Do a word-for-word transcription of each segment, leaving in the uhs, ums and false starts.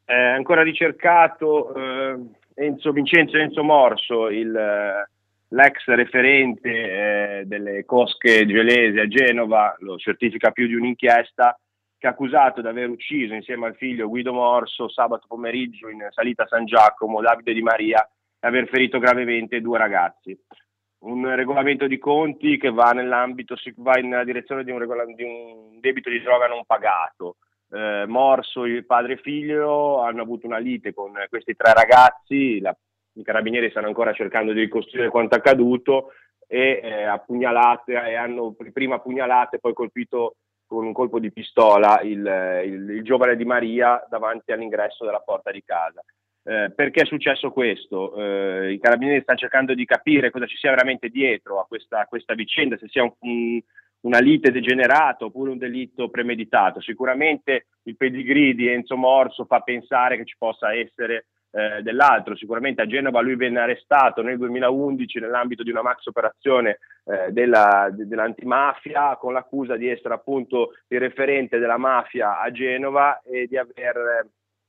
È ancora ricercato eh, Enzo Vincenzo Enzo Morso, il, eh, l'ex referente eh, delle cosche gelesi a Genova, lo certifica più di un'inchiesta, che è accusato di aver ucciso insieme al figlio Guido Morso sabato pomeriggio in salita a San Giacomo Davide Di Maria e aver ferito gravemente due ragazzi. Un regolamento di conti che va nell'ambito, si va in direzione di un, regola, di un debito di droga non pagato. Eh, Morso, il padre e figlio, hanno avuto una lite con questi tre ragazzi, la, i carabinieri stanno ancora cercando di ricostruire quanto accaduto e eh, appugnalate, e hanno prima appugnalate e poi colpito con un colpo di pistola il, il, il giovane Di Maria davanti all'ingresso della porta di casa. Eh, perché è successo questo? Eh, I carabinieri stanno cercando di capire cosa ci sia veramente dietro a questa, a questa vicenda, se sia un, un, una lite degenerata oppure un delitto premeditato. Sicuramente il pedigree di Enzo Morso fa pensare che ci possa essere eh, dell'altro. Sicuramente a Genova lui venne arrestato nel duemilaundici nell'ambito di una max operazione eh, della, de, dell'antimafia con l'accusa di essere appunto il referente della mafia a Genova e di aver eh,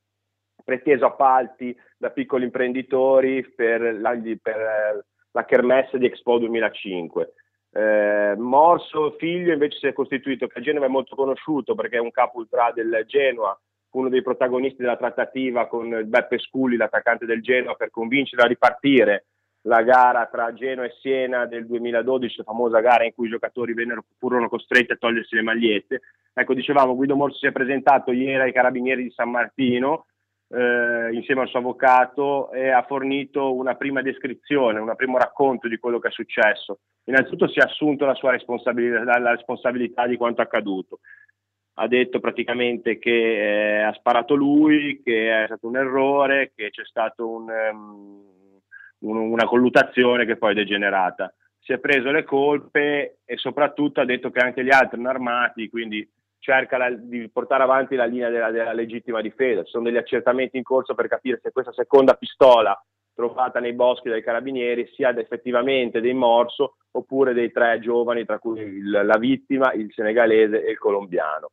preteso appalti da piccoli imprenditori per la, per la kermesse di Expo duemilacinque. Eh, Morso, figlio, invece si è costituito, che a Genova è molto conosciuto perché è un capo ultra del Genoa, fu uno dei protagonisti della trattativa con Beppe Sculli, l'attaccante del Genoa, per convincere a ripartire la gara tra Genoa e Siena del duemiladodici, la famosa gara in cui i giocatori vennero, furono costretti a togliersi le magliette. Ecco, dicevamo, Guido Morso si è presentato ieri ai Carabinieri di San Martino, Eh, insieme al suo avvocato, e ha fornito una prima descrizione, un primo racconto di quello che è successo. Innanzitutto si è assunto la sua responsabilità, la responsabilità di quanto accaduto. Ha detto praticamente che eh, ha sparato lui, che è stato un errore, che c'è stata un, um, un, una colluttazione che poi è degenerata. Si è preso le colpe e soprattutto ha detto che anche gli altri erano armati, quindi cerca la, di portare avanti la linea della, della legittima difesa. Ci sono degli accertamenti in corso per capire se questa seconda pistola trovata nei boschi dai carabinieri sia effettivamente dei Morso oppure dei tre giovani, tra cui il, la vittima, il senegalese e il colombiano.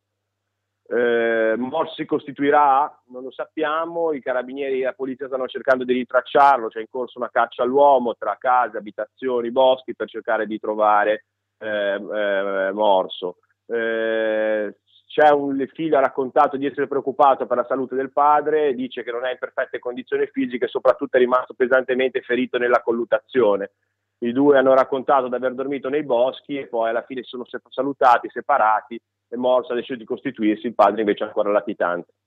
Eh, Morso si costituirà? Non lo sappiamo, i carabinieri e la polizia stanno cercando di ritracciarlo, c'è in corso una caccia all'uomo tra case, abitazioni, boschi per cercare di trovare eh, eh, Morso. Eh, c'è un il figlio ha raccontato di essere preoccupato per la salute del padre, dice che non è in perfette condizioni fisiche e soprattutto è rimasto pesantemente ferito nella colluttazione. I due hanno raccontato di aver dormito nei boschi e poi alla fine si sono salutati, separati, e Morso ha deciso di costituirsi, il padre invece è ancora latitante.